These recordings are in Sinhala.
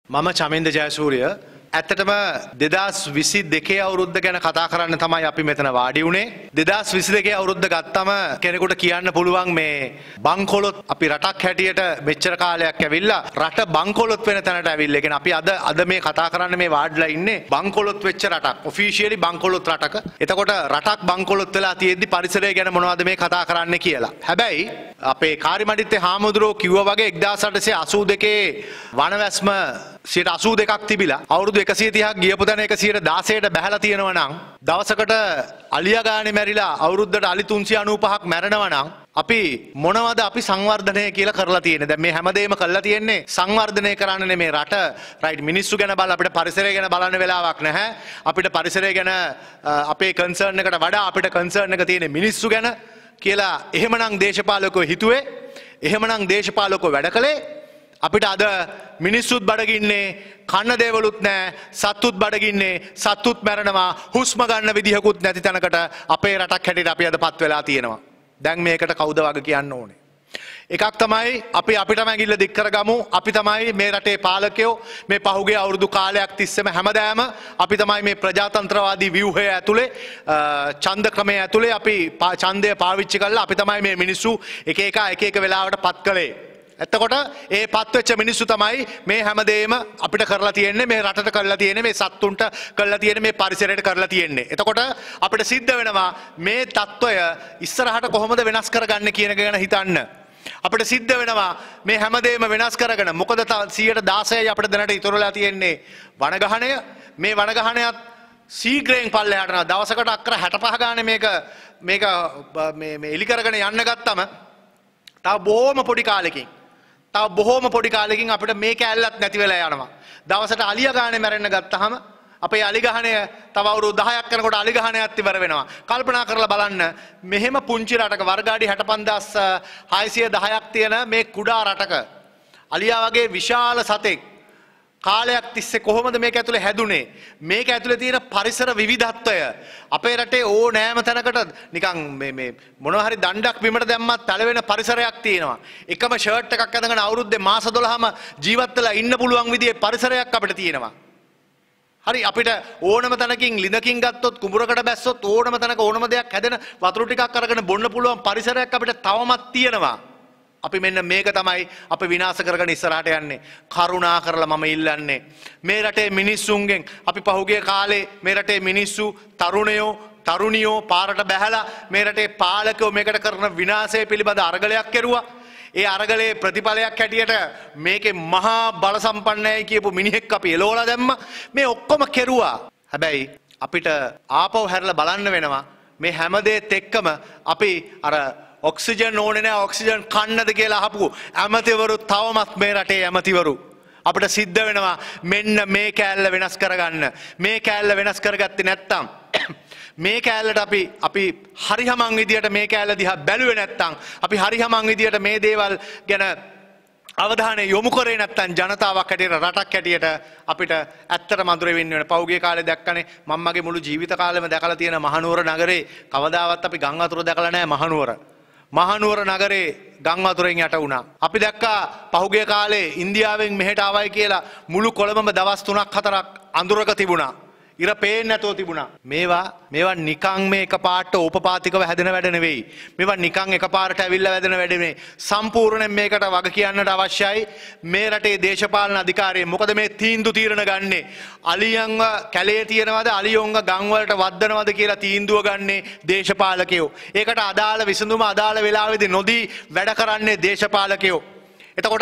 මම චමින්ද ජයසූරිය ඇත්තටම 2022 අවුරුද්ද ගැන කතා කරන්න තමයි අපි මෙතන වාඩි වුණේ. 2022 අවුරුද්ද ගත්තම කෙනෙකුට කියන්න පුළුවන් මේ බංකොලොත් අපි රටක් හැටියට මෙච්චර කාලයක් ඇවිල්ලා රට බංකොලොත් වෙන තැනට ඇවිල්ලා. ඒ කියන්නේ අපි අද මේ කතා කරන්න මේ වාඩිලා ඉන්නේ බංකොලොත් වෙච්ච රටක්. ඔෆිෂියලි බංකොලොත් රටක. එතකොට රටක් බංකොලොත් වෙලා තියෙද්දි පරිසරය ගැන මොනවද මේ කතා කරන්නේ කියලා. හැබැයි අපේ කාරිමඩිත්තේ හාමුදුරුවෝ කිව්වා වගේ 1882 වනවැස්ම 82ක් තිබිලා අවුරුදු 130ක් ගියපු තැන 116ට බැහැලා තියෙනවා නම් දවසකට අලියා ගානේ මැරිලා අවුරුද්දට අලි 395ක් මැරෙනවා නම් අපි මොනවද අපි සංවර්ධනය කියලා කරලා තියෙන්නේ? දැන් මේ හැමදේම කරලා තියෙන්නේ සංවර්ධනය කරන්න නෙමේ රට රයිට් මිනිස්සු ගැන බලලා අපිට පරිසරය ගැන බලන්න වෙලාවක් නැහැ. අපිට පරිසරය ගැන අපේ කන්සර්න් එකට වඩා අපිට කන්සර්න් එක තියෙන්නේ මිනිස්සු ගැන කියලා එහෙමනම් දේශපාලකයෝ හිතුවේ. එහෙමනම් දේශපාලකයෝ වැඩ කළේ. අපිට අද මිනිස්සුත් බඩගින්නේ කන්න දේවලුත් නැහැ සත්තුත් බඩගින්නේ සත්තුත් මැරෙනවා හුස්ම ගන්න විදිහකුත් නැති තැනකට අපේ රටක් හැටියට අපි අදපත් වෙලා තියෙනවා. දැන් මේකට කවුද වග කියන්න ඕනේ? එකක් තමයි අපි අපිටම ඇඟිල්ල දික් කරගමු. අපි තමයි මේ රටේ පාලකයෝ. මේ පහුගිය අවුරුදු කාලයක් තිස්සේම හැමදාම අපි තමයි මේ ප්‍රජාතන්ත්‍රවාදී ව්‍යුහය ඇතුලේ ඡන්ද ක්‍රමය ඇතුලේ අපි ඡන්දය පාවිච්චි කරලා අපි තමයි මේ මිනිස්සු එක එක වෙලාවට පත් කළේ. එතකොට ඒ පත්වෙච්ච මිනිස්සු තමයි මේ හැමදේම අපිට කරලා තියෙන්නේ මේ රටට කරලා තියෙන්නේ මේ සත්තුන්ට කරලා තියෙන්නේ මේ පරිසරයට කරලා තියෙන්නේ. එතකොට අපිට සිද්ධ වෙනවා මේ తত্ত্বය ඉස්සරහට කොහොමද වෙනස් කරගන්නේ කියන එක ගැන හිතන්න. අපිට සිද්ධ වෙනවා මේ හැමදේම වෙනස් කරගෙන මොකද 116යි අපිට දැනට ඉතුරුලා තියෙන්නේ වනගහණය. මේ වනගහණයත් සීග්‍රයෙන් පල්ලෙහාට යනවා. දවසකට අක්කර 65 ගානේ මේක මේ එලි කරගෙන යන්න ගත්තම තව බොහොම පොඩි කාලෙකින් අපිට මේ කැලලත් නැති වෙලා යනවා. දවසට අලියා ගානේ මැරෙන්න ගත්තාම අපේ අලිගහණය තව අවුරුදු 10ක් යනකොට අලිගහණයත් ඉවර වෙනවා. කල්පනා කරලා බලන්න මෙහෙම පුංචි රටක වර්ගාඩි 65610ක් තියෙන මේ කුඩා රටක අලියා වගේ විශාල සතෙක් කාලයක් තිස්සේ කොහොමද මේක ඇතුලේ හැදුනේ? මේක ඇතුලේ තියෙන පරිසර විවිධත්වය අපේ රටේ ඕනෑම තැනකට නිකන් මේ මොනවා හරි දණ්ඩක් බිමට දැම්මත් තලවෙන පරිසරයක් තියෙනවා. එකම ෂර්ට් එකක් අඳගෙන අවුරුද්දේ මාස 12ම ජීවත් වෙලා ඉන්න පුළුවන් විදිහේ පරිසරයක් අපිට තියෙනවා. හරි අපිට ඕනම තැනකින් ලිඳකින් ගත්තොත් කුඹුරකට බැස්සොත් ඕනම තැනක ඕනම දෙයක් හැදෙන වතුර ටිකක් අරගෙන බොන්න පුළුවන් පරිසරයක් අපිට තවමත් තියෙනවා. අපි මෙන්න මේක තමයි අපි විනාශ කරගෙන ඉස්සරහට යන්නේ. කරුණා කරලා මම ඉල්ලන්නේ මේ රටේ මිනිස්සුන්ගෙන් අපි පහුගිය කාලේ මේ රටේ මිනිස්සු තරුණියෝ පාරට බැහැලා මේ රටේ පාලකයෝ මේකට කරන විනාශය පිළිබඳ අරගලයක් කෙරුවා. ඒ අරගලේ ප්‍රතිඵලයක් හැටියට මේකේ මහා බල සම්පන්නයි කියපු මිනිහෙක් අපි එලවලා දැම්ම. මේ ඔක්කොම කෙරුවා. හැබැයි අපිට ආපහු හැරලා බලන්න වෙනවා මේ හැමදේත් එක්කම අපි අර ඔක්සිජන් ඕනේ නැහැ ඔක්සිජන් කන්නද කියලා අහපු ඇමතිවරු තවමත් මේ රටේ ඇමතිවරු අපිට සිද්ධ වෙනවා මෙන්න මේ කෑල්ල වෙනස් කරගන්න. මේ කෑල්ල වෙනස් කරගත්තේ නැත්තම් මේ කෑල්ලට අපි හරිහමං විදියට මේ කෑල්ල දිහා බැලුවේ නැත්තම් අපි හරිහමං විදියට මේ දේවල් ගැන අවධානය යොමු කරේ නැත්තම් ජනතාවක් හැටියට රටක් හැටියට අපිට ඇත්තට මధుර වෙන්න වෙන. පෞගේ කාලේ දැක්කනේ මම්මගේ මුළු ජීවිත කාලෙම දැකලා තියෙන මහනුවර නගරේ කවදාවත් අපි ගම් වතුර දැකලා නැහැ. මහනුවර නගරේ ගම් වතුරෙන් යට වුණා. අපි දැක්කා පහුගිය කාලේ ඉන්දියාවෙන් මෙහෙට ආවයි කියලා මුළු කොළඹම දවස් 3-4ක් අඳුරක තිබුණා. ඉර පේන්නේ නැතුව තිබුණා. මේවා නිකන් මේ එකපාරට ඕපපාතිකව හැදෙන වැඩ නෙවෙයි. මේවා නිකන් එකපාරට ඇවිල්ලා වැදෙන වැඩ නෙවෙයි. සම්පූර්ණයෙන් මේකට වග කියන්නට අවශ්‍යයි මේ රටේ දේශපාලන අධිකාරිය. මොකද මේ තීන්දුව తీරන ගන්නේ අලියන්ව කැලේ තියනවද අලියොන්ව ගම් වලට වද්දනවද කියලා තීන්දුව ගන්නේ දේශපාලකයෝ. ඒකට අදාළ විසඳුම අදාළ වෙලාවෙදී නොදී වැඩ කරන්නේ දේශපාලකයෝ. එතකොට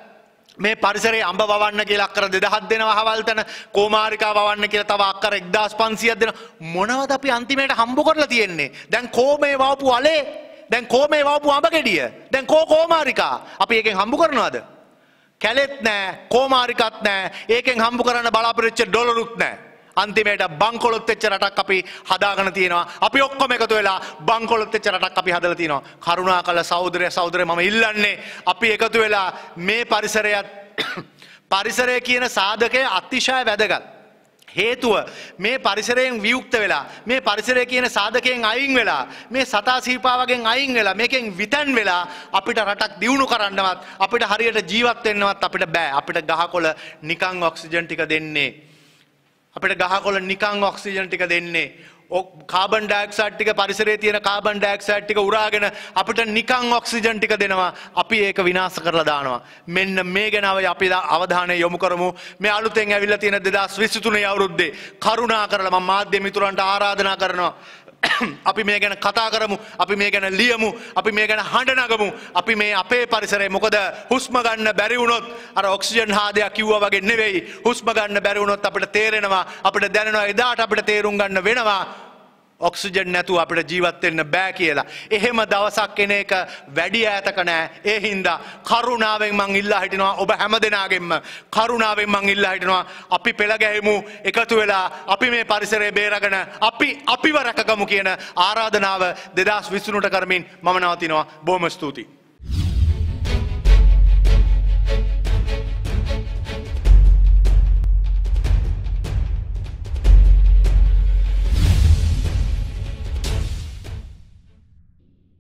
මේ පරිසරයේ අඹ වවන්න කියලා අක්කර 2000ක් දෙනවා අහවල් තැන කෝමාරිකා වවන්න කියලා තව අක්කර 1500ක් දෙනවා. මොනවද අපි අන්තිමේට හම්බ කරලා තියෙන්නේ? දැන් කොමේ වවපු අලේ දැන් කොමේ වවපු අඹ ගෙඩිය දැන් කෝමාරිකා අපි එකෙන් හම්බ කරනවද? කැලෙත් නැහැ කෝමාරිකත් නැහැ. ඒකෙන් හම්බ කරන්න බලාපොරොත්තු වෙච්ච ඩොලරුත් නැහැ. අන්තිමේට බංකොලොත් වෙච්ච රටක් අපි හදාගෙන තියෙනවා. අපි ඔක්කොම එකතු වෙලා බංකොලොත් වෙච්ච රටක් අපි හදලා තියෙනවා. කරුණාකර සහෝදරය මම ඉල්ලන්නේ අපි එකතු වෙලා මේ පරිසරය කියන සාධකය අතිශය වැදගත්. හේතුව මේ පරිසරයෙන් වියුක්ත වෙලා මේ පරිසරය කියන සාධකයෙන් අයින් වෙලා මේ සතා සීපාවගෙන් අයින් වෙලා මේකෙන් විතන් වෙලා අපිට රටක් දියුණු කරන්නවත් අපිට හරියට ජීවත් වෙන්නවත් අපිට බෑ. අපිට ගහකොළ නිකන් ඔක්සිජන් ටික දෙන්නේ. අපිට ගහකොළ නිකන් ඔක්සිජන් ටික දෙන්නේ. කාබන් ඩයොක්සයිඩ් ටික පරිසරයේ තියෙන කාබන් ඩයොක්සයිඩ් ටික උරාගෙන අපිට නිකන් ඔක්සිජන් ටික දෙනවා. අපි ඒක විනාශ කරලා දානවා. මෙන්න මේ ගැන අපි අවධානය යොමු කරමු. මේ අලුතෙන් ඇවිල්ලා තියෙන 2023 අවුරුද්දේ කරුණා කරලා මම මාධ්‍ය මිතුරන්ට ආරාධනා කරනවා. අපි මේ ගැන කතා කරමු. අපි මේ ගැන ලියමු. අපි මේ ගැන හඬ නගමු. අපි මේ අපේ පරිසරය මොකද හුස්ම ගන්න බැරි වුණොත් අර ඔක්සිජන් හාදයක් කිව්වා වගේ නෙවෙයි. හුස්ම ගන්න බැරි වුණොත් අපිට තේරෙනවා අපිට දැනෙනවා එදාට අපිට තේරුම් ගන්න වෙනවා ඔක්සිජන් නැතුව අපිට ජීවත් වෙන්න බෑ කියලා. එහෙම දවසක් එන එක වැඩි ඈතක නෑ. ඒ හින්දා කරුණාවෙන් මං ඉල්ලා හිටිනවා ඔබ හැමදෙනාගෙන්ම කරුණාවෙන් මං ඉල්ලා හිටිනවා අපි පෙළ ගැහෙමු එකතු වෙලා අපි මේ පරිසරය බේරගෙන අපිව රැකගමු කියන ආරාධනාව 2023ට කරමින් මම නවතිනවා. බොහොම ස්තුතියි.